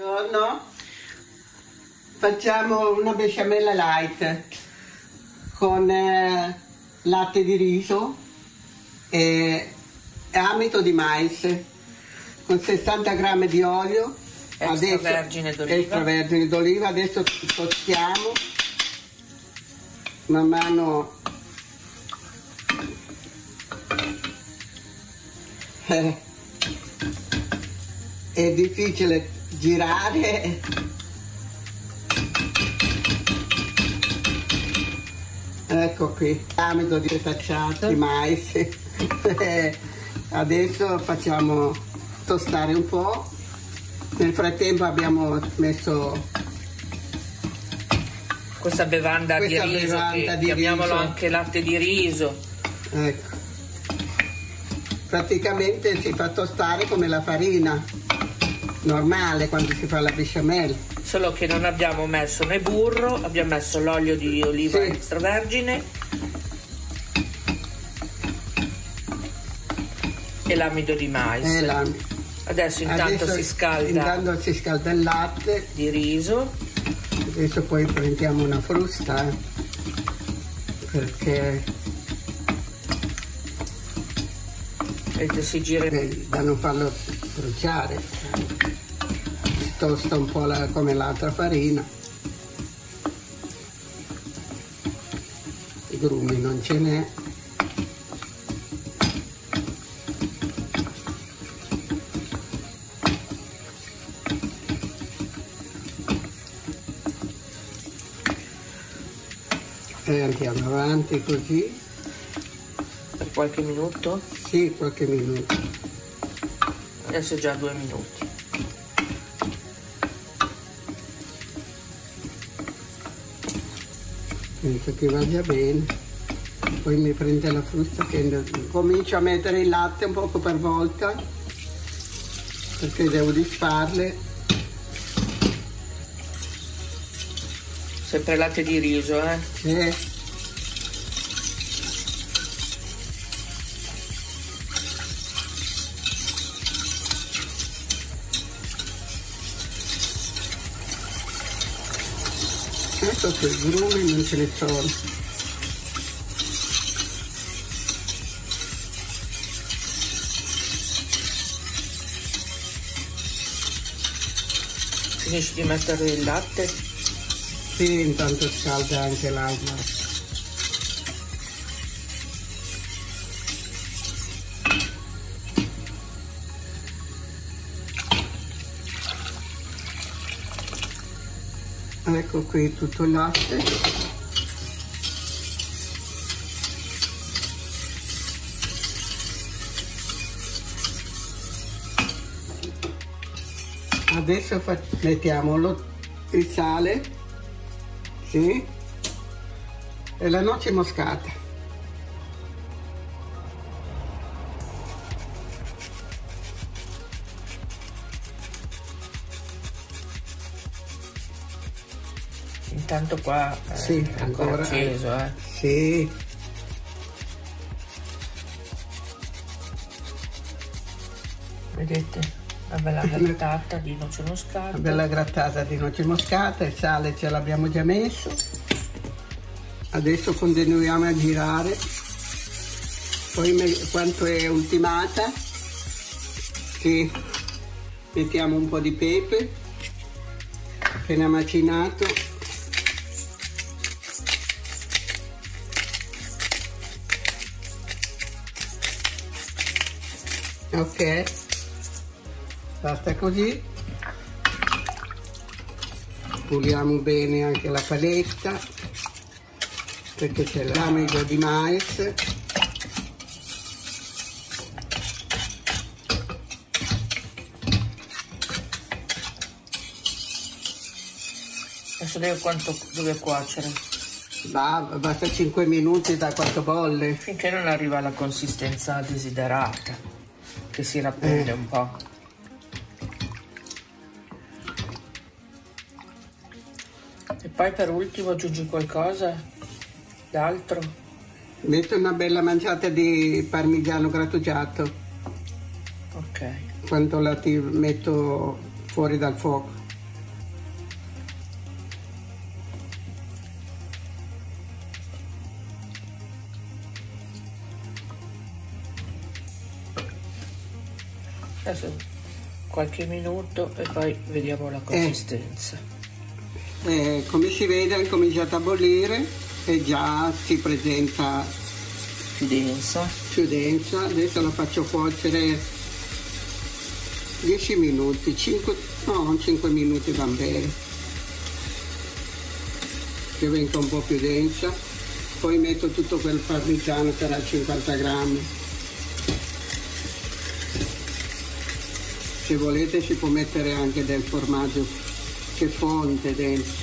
Buongiorno, facciamo una besciamella light con latte di riso e amido di mais con 60 grammi di olio extravergine d'oliva. Adesso tostiamo man mano. È difficile girare. Ecco qui, amido di facciata di mais. Adesso facciamo tostare un po'. Nel frattempo abbiamo messo questa bevanda di riso, chiamiamolo anche latte di riso. Ecco. Praticamente si fa tostare come la farina normale quando si fa la besciamella. Solo che non abbiamo messo né burro, abbiamo messo l'olio di oliva extravergine e l'amido di mais. Adesso intanto si scalda il latte di riso. Adesso poi prendiamo una frusta perché si gira da non farlo bruciare. Si tosta un po' come l'altra farina. I grumi non ce n'è. E andiamo avanti così. Per qualche minuto? Sì, qualche minuto. Adesso già 2 minuti. Penso che vada bene. Poi mi prende la frusta che comincio a mettere il latte un poco per volta perché devo disfarle. Sempre latte di riso, Sì. Ecco che i grumi non ce ne sono. Finisci di mettere il latte? Sì, intanto scalda anche l'acqua. Ecco qui tutto il latte. Adesso mettiamo il sale, sì, e la noce moscata. Intanto qua sì, è ancora acceso, Sì. Vedete? Una bella grattata di noce moscata. Una bella grattata di noce moscata, il sale ce l'abbiamo già messo. Adesso continuiamo a girare. Poi quando è ultimata, sì, mettiamo un po' di pepe appena macinato. Ok, basta così. Puliamo bene anche la paletta perché c'è l'amido di mais. Adesso quanto deve cuocere? Basta 5 minuti da quanto bolle. Finché non arriva alla consistenza desiderata, che si rapprende un po'. E poi per ultimo aggiungi qualcosa d'altro? Metto una bella manciata di parmigiano grattugiato. Ok. Quando la metto fuori dal fuoco. Adesso qualche minuto e poi vediamo la consistenza. Come si vede è cominciata a bollire e già si presenta Più densa. più densa. Adesso la faccio cuocere 10 minuti, 5 minuti va bene, che venga un po' più densa. Poi metto tutto quel parmigiano che era 50 grammi. Se volete si può mettere anche del formaggio che fonde dentro.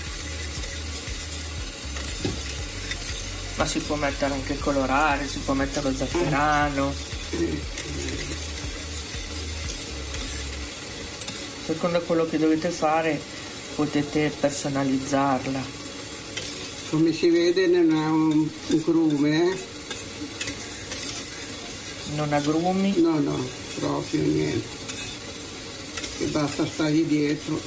Ma si può mettere anche colorare, si può mettere lo zafferano. Secondo quello che dovete fare potete personalizzarla. Come si vede non ha un grume, Non agrumi. No, proprio niente. Che basta stargli dietro.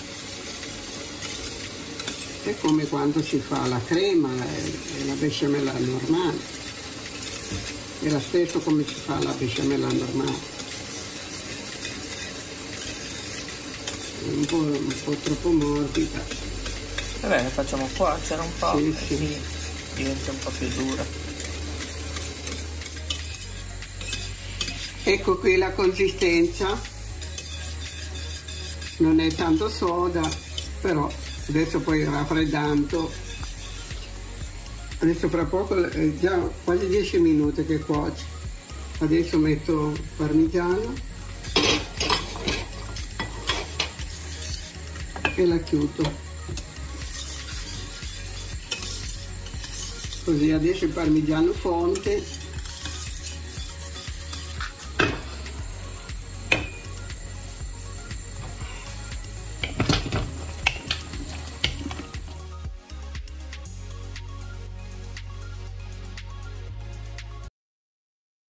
È come quando si fa la crema e la besciamella normale. È lo stesso come si fa la besciamella normale. È un po' troppo morbida. Va bene, facciamo cuocere un po', Sì, e sì. diventa un po' più dura. Ecco qui la consistenza. Non è tanto soda, però adesso poi raffreddando. Adesso fra poco è già quasi 10 minuti che cuoce. Adesso metto parmigiano e la chiudo. Così adesso il parmigiano fonde